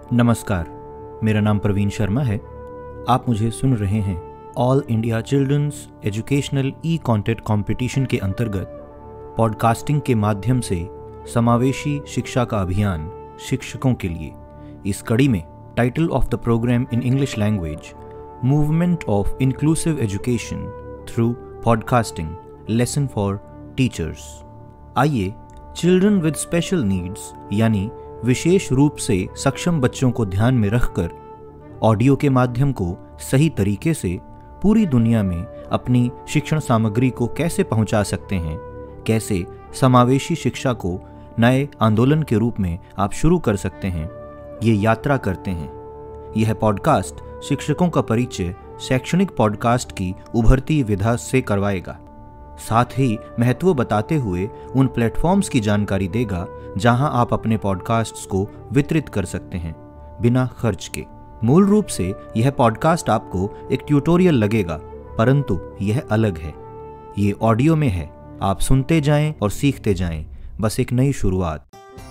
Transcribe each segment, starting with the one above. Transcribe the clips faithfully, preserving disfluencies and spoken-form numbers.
नमस्कार, मेरा नाम प्रवीण शर्मा है। आप मुझे सुन रहे हैं all India children's educational e content competition के अंतर्गत पॉडकास्टिंग के माध्यम से समावेशी शिक्षा का अभियान शिक्षकों के लिए। इस कड़ी में title of the programme in English language, movement of inclusive education through podcasting, lesson for teachers. आइए चिल्ड्रन विद स्पेशल नीड्स यानी विशेष रूप से सक्षम बच्चों को ध्यान में रखकर ऑडियो के माध्यम को सही तरीके से पूरी दुनिया में अपनी शिक्षण सामग्री को कैसे पहुंचा सकते हैं, कैसे समावेशी शिक्षा को नए आंदोलन के रूप में आप शुरू कर सकते हैं, ये यात्रा करते हैं। यह पॉडकास्ट शिक्षकों का परिचय शैक्षणिक पॉडकास्ट की उभरती विधा से करवाएगा, साथ ही महत्व बताते हुए उन प्लेटफॉर्म्स की जानकारी देगा जहां आप अपने पॉडकास्ट्स को वितरित कर सकते हैं बिना खर्च के। मूल रूप से यह पॉडकास्ट आपको एक ट्यूटोरियल लगेगा, परंतु यह अलग है। ये ऑडियो में है, आप सुनते जाएं और सीखते जाएं, बस एक नई शुरुआत।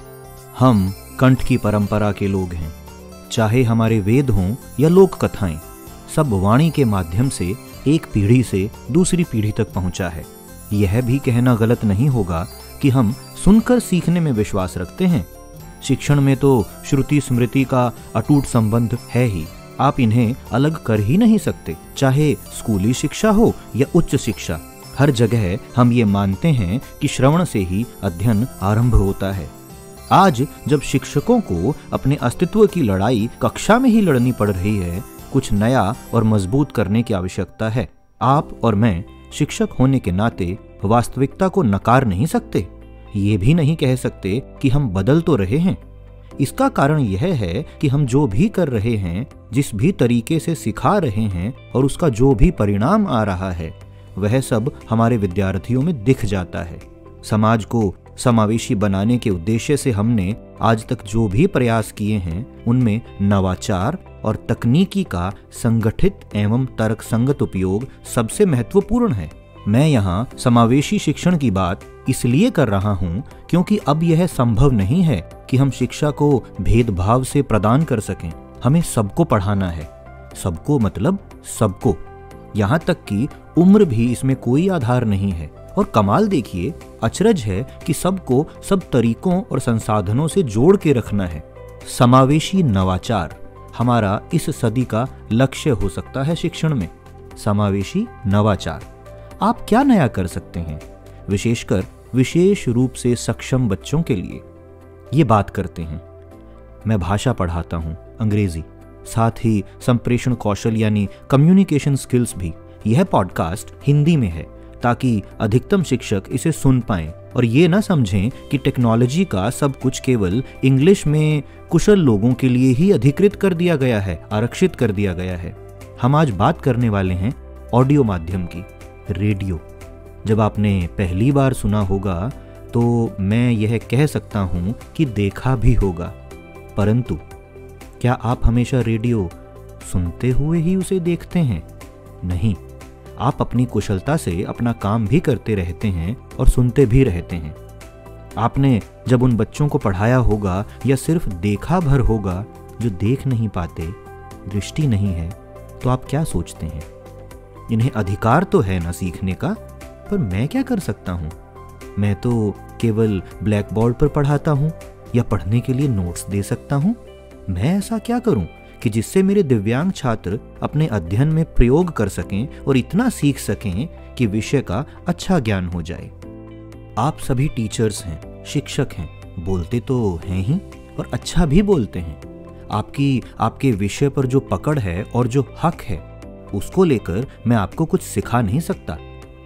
हम कंठ की परंपरा के लोग हैं, चाहे हमारे वेद हों या लोक कथाएं, सब वाणी के माध्यम से एक पीढ़ी से दूसरी पीढ़ी तक पहुंचा है। यह भी कहना गलत नहीं होगा कि हम सुनकर सीखने में विश्वास रखते हैं। शिक्षण में तो श्रुति स्मृति का अटूट संबंध है ही, आप इन्हें अलग कर ही नहीं सकते। चाहे स्कूली शिक्षा हो या उच्च शिक्षा, हर जगह हम ये मानते हैं कि श्रवण से ही अध्ययन आरंभ होता है। आज जब शिक्षकों को अपने अस्तित्व की लड़ाई कक्षा में ही लड़नी पड़ रही है, कुछ नया और मजबूत करने की आवश्यकता है। आप और मैं शिक्षक होने के नाते वास्तविकता को नकार नहीं सकते, ये भी नहीं कह सकते कि हम बदल तो रहे हैं। इसका कारण यह है कि हम जो भी कर रहे हैं, जिस भी तरीके से सिखा रहे हैं और उसका जो भी परिणाम आ रहा है, वह सब हमारे विद्यार्थियों में दिख जाता है। समाज को समावेशी बनाने के उद्देश्य से हमने आज तक जो भी प्रयास किए हैं, उनमें नवाचार और तकनीकी का संगठित एवं तर्कसंगत उपयोग सबसे महत्वपूर्ण है। मैं यहाँ समावेशी शिक्षण की बात इसलिए कर रहा हूँ क्योंकि अब यह संभव नहीं है कि हम शिक्षा को भेदभाव से प्रदान कर सकें। हमें सबको पढ़ाना है, सबको मतलब सबको, यहाँ तक कि उम्र भी इसमें कोई आधार नहीं है। और कमाल देखिए, अचरज है कि सबको सब तरीकों और संसाधनों से जोड़ के रखना है। समावेशी नवाचार हमारा इस सदी का लक्ष्य हो सकता है शिक्षण में। समावेशी नवाचार, आप क्या नया कर सकते हैं, विशेषकर विशेष रूप से सक्षम बच्चों के लिए? ये बात करते हैं। मैं भाषा पढ़ाता हूँ, अंग्रेजी, साथ ही संप्रेषण कौशल यानी कम्युनिकेशन स्किल्स भी। यह पॉडकास्ट हिंदी में है ताकि अधिकतम शिक्षक इसे सुन पाएं और ये ना समझें कि टेक्नोलॉजी का सब कुछ केवल इंग्लिश में कुशल लोगों के लिए ही अधिकृत कर दिया गया है, आरक्षित कर दिया गया है। हम आज बात करने वाले हैं ऑडियो माध्यम की, रेडियो। जब आपने पहली बार सुना होगा तो मैं यह कह सकता हूं कि देखा भी होगा, परंतु क्या आप हमेशा रेडियो सुनते हुए ही उसे देखते हैं? नहीं, आप अपनी कुशलता से अपना काम भी करते रहते हैं और सुनते भी रहते हैं। आपने जब उन बच्चों को पढ़ाया होगा या सिर्फ देखा भर होगा जो देख नहीं पाते, दृष्टि नहीं है, तो आप क्या सोचते हैं? इन्हें अधिकार तो है ना सीखने का, पर मैं क्या कर सकता हूँ? मैं तो केवल ब्लैक बोर्ड पर पढ़ाता हूँ या पढ़ने के लिए नोट्स दे सकता हूँ। मैं ऐसा क्या करूँ कि जिससे मेरे दिव्यांग छात्र अपने अध्ययन में प्रयोग कर सकें और इतना सीख सकें कि विषय का अच्छा ज्ञान हो जाए। आप सभी टीचर्स हैं, शिक्षक हैं, बोलते तो हैं ही और अच्छा भी बोलते हैं। आपकी आपके विषय पर जो पकड़ है और जो हक है, उसको लेकर मैं आपको कुछ सिखा नहीं सकता।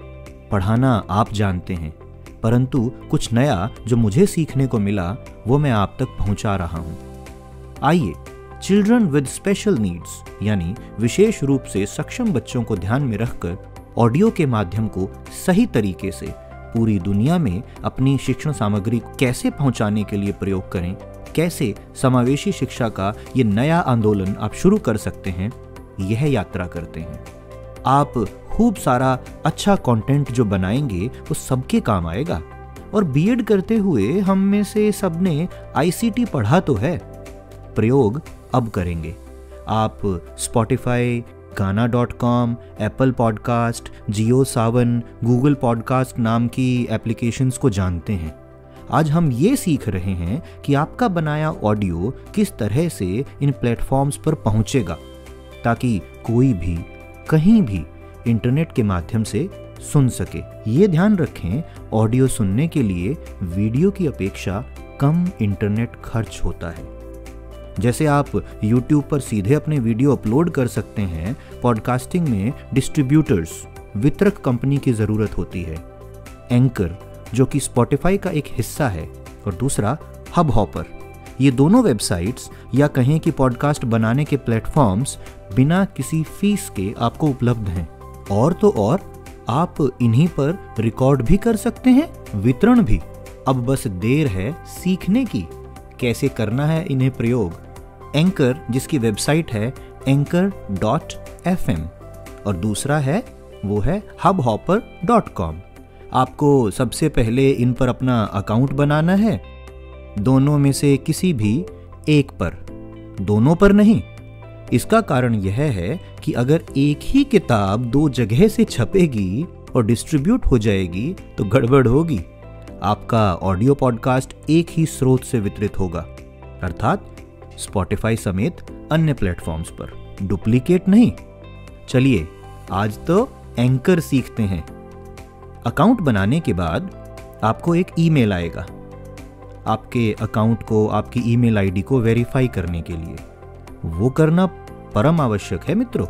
पढ़ाना आप जानते हैं, परंतु कुछ नया जो मुझे सीखने को मिला वो मैं आप तक पहुंचा रहा हूं। आइए चिल्ड्रन विद स्पेशल नीड्स यानी विशेष रूप से सक्षम बच्चों को ध्यान में रखकर ऑडियो के माध्यम को सही तरीके से पूरी दुनिया में अपनी शिक्षण सामग्री कैसे पहुंचाने के लिए प्रयोग करें, कैसे समावेशी शिक्षा का ये नया आंदोलन आप शुरू कर सकते हैं, यह यात्रा करते हैं। आप खूब सारा अच्छा कंटेंट जो बनाएंगे वो सबके काम आएगा। और बीएड करते हुए हम में से सबने आईसीटी पढ़ा तो है, प्रयोग अब करेंगे। आप Spotify, Gaana dot com, Apple podcast, Jio Saavn, Google podcast नाम की एप्लीकेशंस को जानते हैं। आज हम ये सीख रहे हैं कि आपका बनाया ऑडियो किस तरह से इन प्लेटफॉर्म्स पर पहुंचेगा, ताकि कोई भी कहीं भी इंटरनेट के माध्यम से सुन सके। ये ध्यान रखें, ऑडियो सुनने के लिए वीडियो की अपेक्षा कम इंटरनेट खर्च होता है। जैसे आप यूट्यूब पर सीधे अपने वीडियो अपलोड कर सकते हैं, पॉडकास्टिंग में डिस्ट्रीब्यूटर्स, वितरक कंपनी की ज़रूरत होती है। एंकर, जो कि स्पॉटिफाई का एक हिस्सा है, और दूसरा हब हॉपर। ये दोनों वेबसाइट्स या कहें कि पॉडकास्ट बनाने के प्लेटफॉर्म्स बिना किसी फीस के आपको उपलब्ध हैं। और तो और आप इन्हीं पर रिकॉर्ड भी कर सकते हैं, वितरण भी। अब बस देर है सीखने की, कैसे करना है इन्हें प्रयोग। एंकर, जिसकी वेबसाइट है एंकर डॉट एफ एम, और दूसरा है वो है हब हॉपर डॉट कॉम। आपको सबसे पहले इन पर अपना अकाउंट बनाना है, दोनों में से किसी भी एक पर, दोनों पर नहीं। इसका कारण यह है कि अगर एक ही किताब दो जगह से छपेगी और डिस्ट्रीब्यूट हो जाएगी तो गड़बड़ होगी। आपका ऑडियो पॉडकास्ट एक ही स्रोत से वितरित होगा, अर्थात स्पॉटिफाई समेत अन्य प्लेटफॉर्म्स पर, डुप्लीकेट नहीं। चलिए आज तो एंकर सीखते हैं। अकाउंट बनाने के बाद आपको एक ईमेल आएगा, आपके अकाउंट को, आपकी ईमेल आईडी को वेरीफाई करने के लिए। वो करना परम आवश्यक है मित्रों।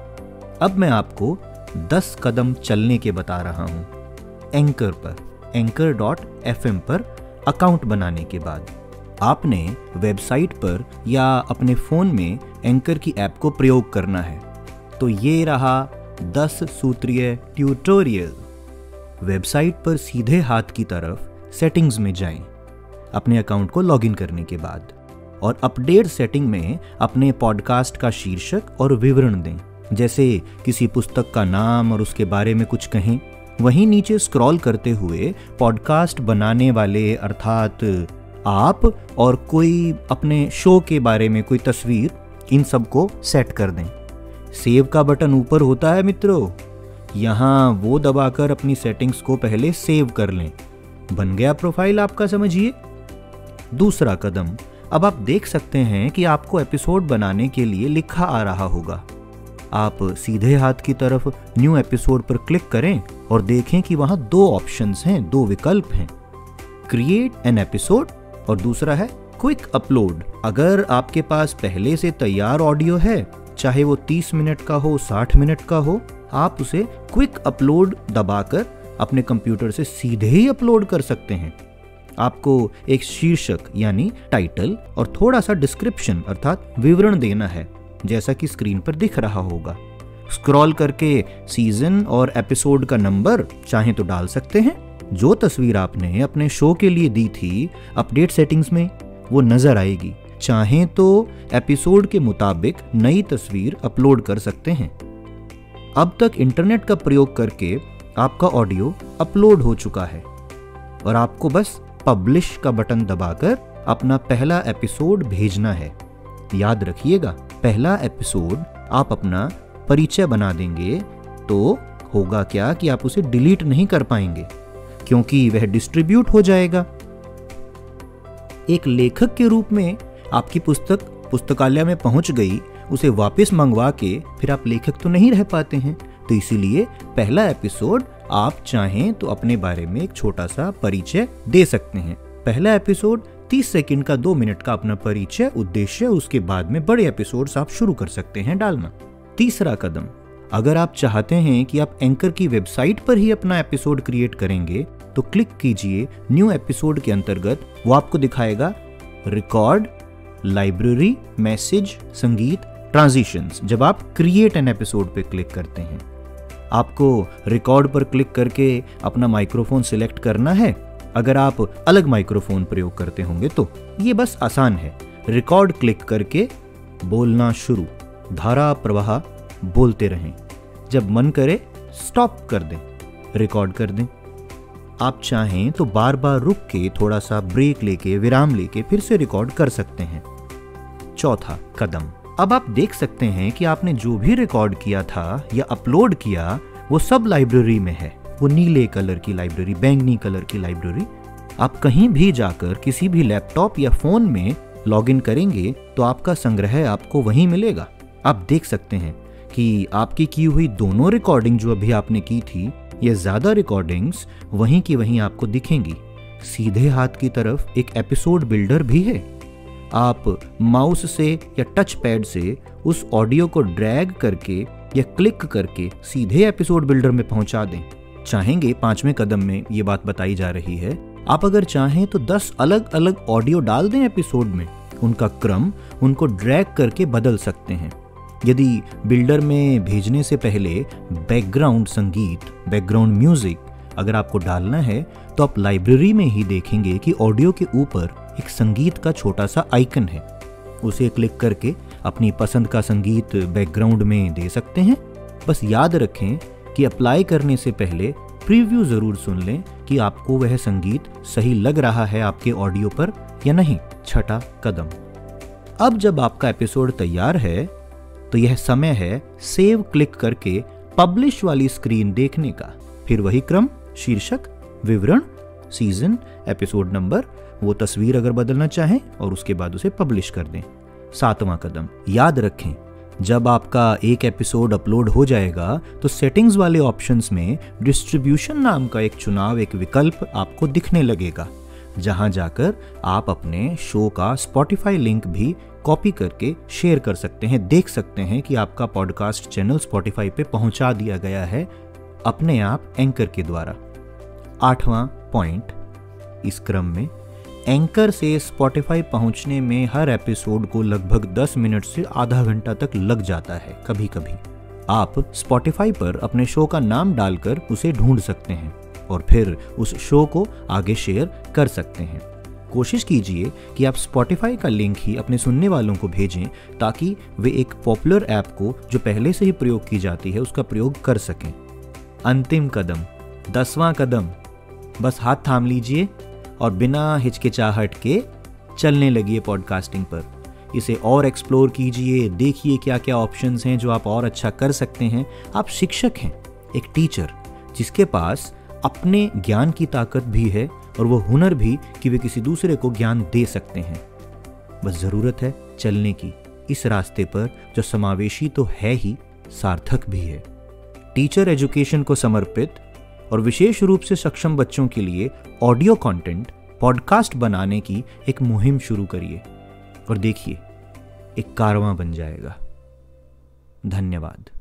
अब मैं आपको दस कदम चलने के बता रहा हूं। एंकर पर, एंकर डॉट एफ एम पर अकाउंट बनाने के बाद आपने वेबसाइट पर या अपने फ़ोन में एंकर की ऐप को प्रयोग करना है। तो ये रहा दस सूत्रीय ट्यूटोरियल। वेबसाइट पर सीधे हाथ की तरफ सेटिंग्स में जाएं, अपने अकाउंट को लॉगिन करने के बाद, और अपडेट सेटिंग में अपने पॉडकास्ट का शीर्षक और विवरण दें। जैसे किसी पुस्तक का नाम और उसके बारे में कुछ कहें। वहीं नीचे स्क्रॉल करते हुए पॉडकास्ट बनाने वाले, अर्थात आप, और कोई अपने शो के बारे में कोई तस्वीर, इन सब को सेट कर दें। सेव का बटन ऊपर होता है मित्रों, यहाँ वो दबाकर अपनी सेटिंग्स को पहले सेव कर लें। बन गया प्रोफाइल आपका, समझिए। दूसरा कदम, अब आप देख सकते हैं कि आपको एपिसोड बनाने के लिए लिखा आ रहा होगा। आप सीधे हाथ की तरफ न्यू एपिसोड पर क्लिक करें और देखें कि वहां दो ऑप्शंस हैं, दो विकल्प हैं, क्रिएट एन एपिसोड और दूसरा है क्विक अपलोड। अगर आपके पास पहले से तैयार ऑडियो है, चाहे वो तीस मिनट का हो, साठ मिनट का हो, आप उसे क्विक अपलोड दबाकर अपने कंप्यूटर से सीधे ही अपलोड कर सकते हैं। आपको एक शीर्षक यानी टाइटल और थोड़ा सा डिस्क्रिप्शन अर्थात विवरण देना है, जैसा कि स्क्रीन पर दिख रहा होगा। स्क्रॉल करके सीजन और एपिसोड का नंबर चाहे तो डाल सकते हैं। जो तस्वीर आपने अपने शो के लिए दी थी, अपडेट सेटिंग्स में वो नजर आएगी। चाहें तो एपिसोड के मुताबिक नई तस्वीर अपलोड कर सकते हैं। अब तक इंटरनेट का प्रयोग करके आपका ऑडियो अपलोड हो चुका है और आपको बस पब्लिश का बटन दबाकर अपना पहला एपिसोड भेजना है। याद रखिएगा, पहला एपिसोड आप अपना परिचय बना देंगे तो होगा क्या कि आप उसे डिलीट नहीं कर पाएंगे, क्योंकि वह डिस्ट्रीब्यूट हो जाएगा। एक लेखक के रूप में आपकी पुस्तक पुस्तकालय में पहुंच गई, उसे वापस मंगवा के फिर आप लेखक तो नहीं रह पाते हैं। तो इसीलिए पहला एपिसोड आप चाहें तो अपने बारे में एक छोटा सा परिचय दे सकते हैं। पहला एपिसोड तीस सेकंड का, दो मिनट का अपना परिचय, उद्देश्य, उसके बाद में बड़े एपिसोड्स आप शुरू कर सकते हैं डालना। तीसरा कदम, अगर आप चाहते हैं कि आप एंकर की वेबसाइट पर ही अपना एपिसोड क्रिएट करेंगे तो क्लिक कीजिए न्यू एपिसोड के अंतर्गत। वो आपको दिखाएगा रिकॉर्ड, लाइब्रेरी, मैसेज, संगीत, ट्रांजिशंस। जब आप क्रिएट एन एपिसोड पे क्लिक करते हैं, आपको रिकॉर्ड पर क्लिक करके अपना माइक्रोफोन सिलेक्ट करना है। अगर आप अलग माइक्रोफोन प्रयोग करते होंगे तो ये बस आसान है। रिकॉर्ड क्लिक करके बोलना शुरू, धारा प्रवाह बोलते रहें। जब मन करे स्टॉप कर दें, रिकॉर्ड कर दें। आप चाहें तो बार बार रुक के थोड़ा सा ब्रेक लेके, विराम लेके फिर से रिकॉर्ड कर सकते हैं। चौथा कदम। अब आप देख सकते हैं कि आपने जो भी रिकॉर्ड किया था या अपलोड किया वो सब लाइब्रेरी में है। वो नीले कलर की लाइब्रेरी, बैंगनी कलर की लाइब्रेरी। आप कहीं भी जाकर किसी भी लैपटॉप या फोन में लॉगिन करेंगे तो आपका संग्रह आपको वहीं मिलेगा। आप देख सकते हैं कि आपकी की हुई दोनों रिकॉर्डिंग जो अभी आपने की थी, ये ज्यादा रिकॉर्डिंग्स वहीं की वहीं आपको दिखेंगी। सीधे हाथ की तरफ एक एपिसोड बिल्डर भी है। आप माउस से या टच पैड से उस ऑडियो को ड्रैग करके या क्लिक करके सीधे एपिसोड बिल्डर में पहुंचा दें। चाहेंगे पांचवें कदम में ये बात बताई जा रही है, आप अगर चाहें तो दस अलग अलग ऑडियो डाल दें एपिसोड में। उनका क्रम उनको ड्रैग करके बदल सकते हैं। यदि बिल्डर में भेजने से पहले बैकग्राउंड संगीत, बैकग्राउंड म्यूजिक अगर आपको डालना है तो आप लाइब्रेरी में ही देखेंगे कि ऑडियो के ऊपर एक संगीत का छोटा सा आइकन है। उसे क्लिक करके अपनी पसंद का संगीत बैकग्राउंड में दे सकते हैं। बस याद रखें कि अप्लाई करने से पहले प्रीव्यू जरूर सुन लें कि आपको वह संगीत सही लग रहा है आपके ऑडियो पर या नहीं। छठा कदम। अब जब आपका एपिसोड तैयार है तो यह समय है सेव क्लिक करके पब्लिश वाली स्क्रीन देखने का। फिर वही क्रम, शीर्षक, विवरण, सीजन, एपिसोड नंबर, वो तस्वीर अगर बदलना चाहें और उसके बाद उसे पब्लिश कर दें। सातवां कदम। याद रखें, जब आपका एक एपिसोड अपलोड हो जाएगा तो सेटिंग्स वाले ऑप्शंस में डिस्ट्रीब्यूशन नाम का एक चुनाव, एक विकल्प आपको दिखने लगेगा, जहां जाकर आप अपने शो का स्पॉटिफाई लिंक भी कॉपी करके शेयर कर सकते हैं। देख सकते हैं कि आपका पॉडकास्ट चैनल स्पॉटिफाई पे पहुंचा दिया गया है अपने आप एंकर के द्वारा। आठवां पॉइंट इस क्रम में, एंकर से स्पॉटिफाई पहुंचने में हर एपिसोड को लगभग दस मिनट से आधा घंटा तक लग जाता है। कभी कभी आप स्पॉटिफाई पर अपने शो का नाम डालकर उसे ढूंढ सकते हैं और फिर उस शो को आगे शेयर कर सकते हैं। कोशिश कीजिए कि आप स्पॉटिफाई का लिंक ही अपने सुनने वालों को भेजें ताकि वे एक पॉपुलर ऐप को जो पहले से ही प्रयोग की जाती है उसका प्रयोग कर सकें। अंतिम कदम, दसवां कदम। बस हाथ थाम लीजिए और बिना हिचकिचाहट के चलने लगिए पॉडकास्टिंग पर। इसे और एक्सप्लोर कीजिए, देखिए क्या क्या ऑप्शंस हैं जो आप और अच्छा कर सकते हैं। आप शिक्षक हैं, एक टीचर जिसके पास अपने ज्ञान की ताकत भी है और वो हुनर भी कि वे किसी दूसरे को ज्ञान दे सकते हैं। बस जरूरत है चलने की इस रास्ते पर जो समावेशी तो है ही, सार्थक भी है। टीचर एजुकेशन को समर्पित और विशेष रूप से सक्षम बच्चों के लिए ऑडियो कंटेंट, पॉडकास्ट बनाने की एक मुहिम शुरू करिए और देखिए एक कारवां बन जाएगा। धन्यवाद।